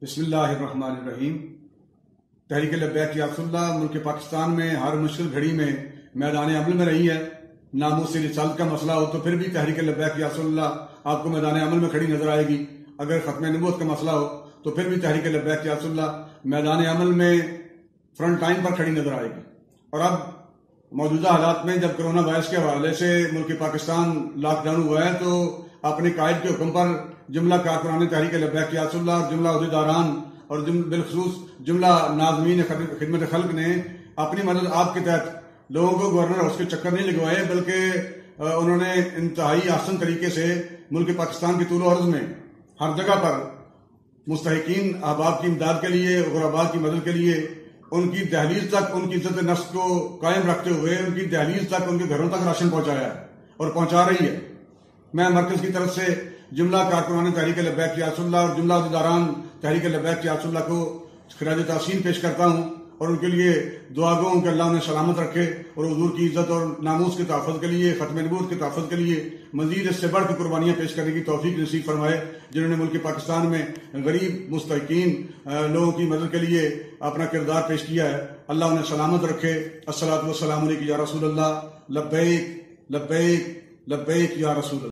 بسم اللہ الرحمن الرحیم۔ تحریک لبیک یا رسول اللہ ملک پاکستان میں ہر مشکل گھڑی میں میدان عمل میں رہی ہے۔ ناموس رسالت کا مسئلہ ہو تو پھر بھی تحریک لبیک یا رسول اللہ آپ کو میدان عمل میں کھڑی نظر آئے گی۔ اگر ختم نبوت کا مسئلہ ہو تو پھر بھی تحریک لبیک یا رسول اللہ میدان عمل میں فرنٹ لائن پر کھڑی نظر آئے گی۔ اور اب موجودہ حالات میں جب کرونا وائرس کے حوالے سے ملک پاکستان لاک ڈاؤن ہوا ہے تو اپنے قائد کے حکم پر جملہ کارکنان تحریک لبیک یا رسول اللہ، جملہ عہدیداران اور بالخصوص جملہ ناظمین خدمت خلق نے اپنی مدد آپ کے تحت لوگوں کو گورنر ہاؤس کے چکر نہیں لگوائے، بلکہ انہوں نے انتہائی آسان طریقے سے ملک پاکستان کے طول و عرض میں ہر جگہ پر مستحقین احباب کی امداد کے لیے، غرباء کی مدد کے لیے ان کی دہلیز تک ان کی عزت نفس کو قائم رکھتے ہوئے ان کی دہلیز تک، ان کے گھروں تک راشن پہنچایا ہے اور پہنچا رہی ہے۔ میں مرکز کی طرف سے جملہ کارکنان تحریک لبیک یا رسول اللہ اور جملہ عہدیداران تحریک لبیک یا رسول اللہ کو خراج تحسین پیش کرتا ہوں اور ان کے لیے دعا گو ہوں کہ اللہ انہیں سلامت رکھے اور حضور کی عزت اور ناموس کے تحفظ کے لیے، ختم نبوت کے تحفظ کے لیے مزید اس سے بڑھ کے قربانیاں پیش کرنے کی توفیق نصیب فرمائے، جنہوں نے ملک پاکستان میں غریب مستحقین لوگوں کی مدد کے لیے اپنا کردار پیش کیا ہے۔ اللہ انہیں سلامت رکھے۔ الصلاۃ والسلام علیک یا رسول اللہ، لبیک لبیک لبیک یا رسول اللہ۔